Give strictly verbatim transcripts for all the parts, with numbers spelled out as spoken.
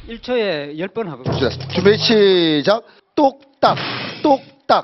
일 초에 열 번 하고. 좋습니다. 준비 시작. 똑딱 똑딱.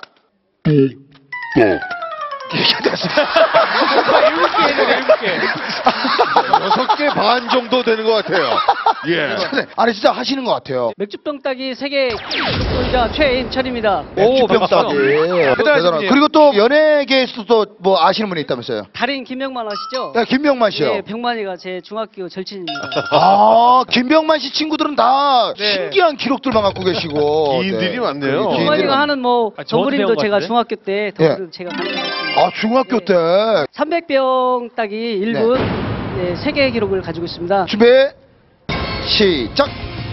이렇게 됐습니다. 일곱 개 했네, 일곱 개. 여섯 개 반 정도 되는 것 같아요. 예. 아니 진짜 하시는 것 같아요. 맥주병 따기 세계 기록자 최인철입니다. 맥주병 따기. 대단하다. 그리고 또 연예계에서도 뭐 아시는 분이 있다면서요? 달인 김명만 아시죠? 네, 김병만 씨요. 네, 병만이가 제 중학교 절친입니다. 아, 김병만 씨 친구들은 다 네. 신기한 기록들만 갖고 계시고. 기인들이 많네요. 기인들이 병만이가 많- 하는 뭐 아, 저한테 배운 정부림도 것 제가 같은데? 중학교 때 덕분 제가 가능했습니다. 아, 중학교 때. 삼백 병 따기 일 분 네, 세계 기록을 가지고 있습니다. 준비 시작.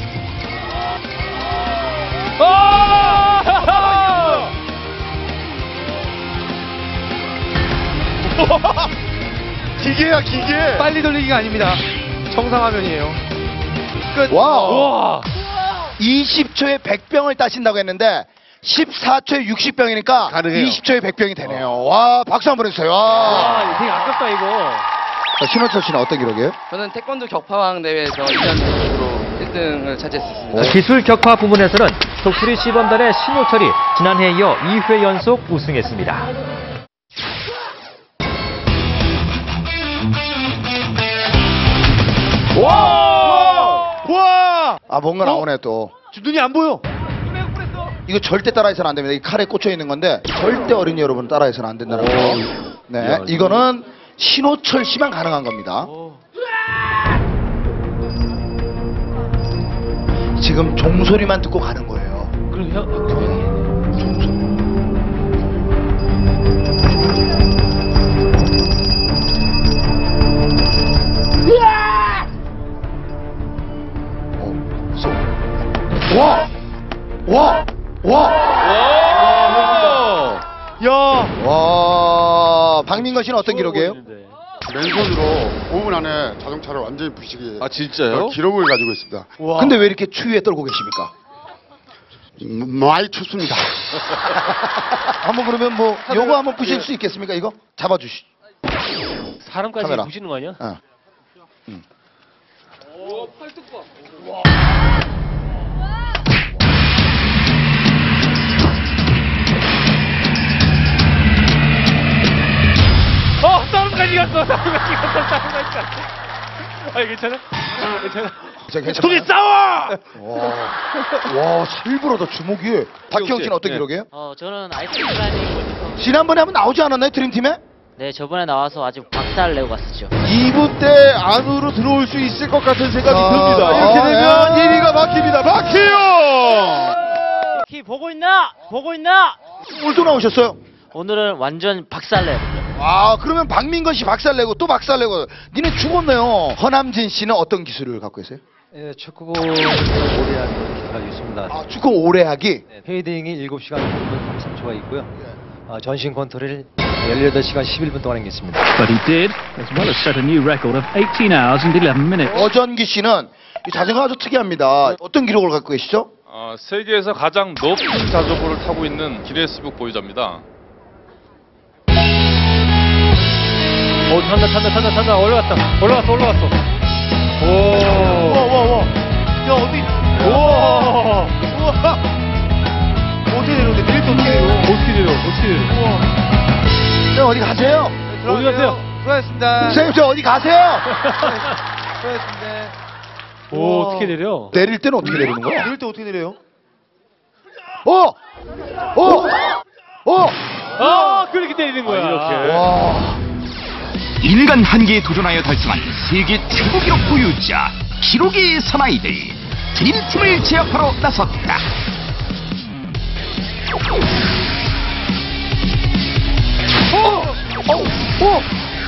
기계야, 기계. 빨리 돌리기가 아닙니다. 정상화면이에요. 끝. 와우. 와. 이십 초에 백 병을 따신다고 했는데 십사 초에 육십 병이니까 가능해요. 이십 초에 백 병이 되네요. 와, 박수 한번 해주세요. 와. 아, 되게 아깝다 이거. 자, 신원철 씨는 어떤 기록이에요? 저는 태권도 격파왕 대회에서 이 년으로 일 등을 차지했습니다. 기술 격파 부문에서는 속풀이 시범단의 신호철이 지난해에 이어 이 회 연속 우승했습니다. 와! 와! 아, 뭔가 나오네 또. 눈이 안 보여. 이거 절대 따라해서는 안 됩니다. 이 칼에 꽂혀 있는 건데 절대 어린이 여러분 따라해서는 안 된다는 거. 네, 이거는 신호철 씨만 가능한 겁니다. 지금 종소리만 듣고 가는 거예요. 그럼 형 어떻게 해? 어, 쏘. 와! 와! 와! 야! 와! 박민건 씨는 어떤 기록이에요? 맨손으로 오 분 안에 자동차를 완전히 부시게 아, 진짜요? 기록을 가지고 있습니다. 근데 왜 이렇게 추위에 떨고 계십니까? 음, 많이 춥습니다. 한번 그러면 뭐 요거 한번 부실 수 있겠습니까? 이거 잡아주시. 사람까지 카메라. 부시는 거 아니야? 어. 음. 어, 싸움까지 갔어. 싸움까지 갔어. 싸움까지 갔어. 아, 괜찮아? 괜찮아? 자, 괜찮아요? 둘이 싸워! 와, 와, 일부러도 주먹이. 박희영 씨는 어떤 네. 기록이에요? 어, 저는 아이스 클라이밍 월드컵. 지난번에 한번 나오지 않았나요, 드림팀에? 네, 저번에 나와서 아주 박살 내고 갔었죠. 이 부 때 안으로 들어올 수 있을 것 같은 생각이 아, 듭니다. 이렇게 아, 되면 예. 일 위가 박힙니다. 박희영! 키 보고 있나? 보고 있나? 오늘 또 나오셨어요? 오늘은 완전 박살 내요. 아, 그러면 박민건 씨 박살내고 또 박살내고 니네 죽었네요. 허남진 씨는 어떤 기술을 갖고 계세요? 예, 축구공 오래 하는 기술을 가지고 있습니다. 아, 축구 오래 하기. 네, 페이딩이 일곱 시간 오 분 삼십삼 초가 있고요. 아, 전신 컨트롤을 열여덟 시간 십일 분 동안 했습니다. But he did, as well as set a new record of eighteen hours and eleven minutes. 어전기 씨는 이 자전거 아주 특이합니다. 어떤 기록을 갖고 계시죠? 어, 세계에서 가장 높은 자전거를 타고 있는 기네스북 보유자입니다. 오, 탄다, 탄다, 탄다, 탄다. 올라갔다. 올라갔어, 올라갔어. 오. 와, 와, 와. 야, 어디? 우와. 우와. 어떻게 내려오는데? 내릴 때 어떻게 내려? 어떻게 내려, 어떻게 내려. 우와. 네, 어디 가세요? 어디 가세요? 수고하셨습니다. 선생님, 저 어디 가세요? 수고하셨습니다. 오, 어떻게 내려? 내릴 때는 어떻게 내리는 거야? 내릴 때 어떻게 내려요? 어! 어! 어! 아, 그렇게 때리는 거야. 이렇게. 와. 인간 한계에 도전하여 달성한 세계 최고 기록 보유자 기록의 사나이들 드림팀을 제압하러 나섰다. 어! 어! 어!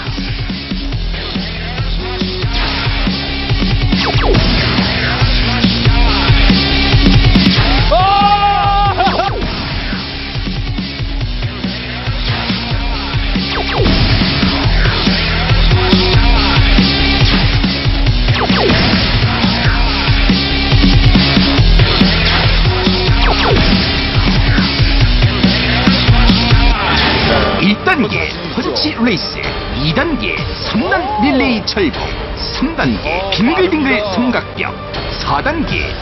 일 단계 펀치 레이스, 이 단계 삼 단 릴레이 철봉, 삼 단계 빙글빙글 삼각벽, 사 단계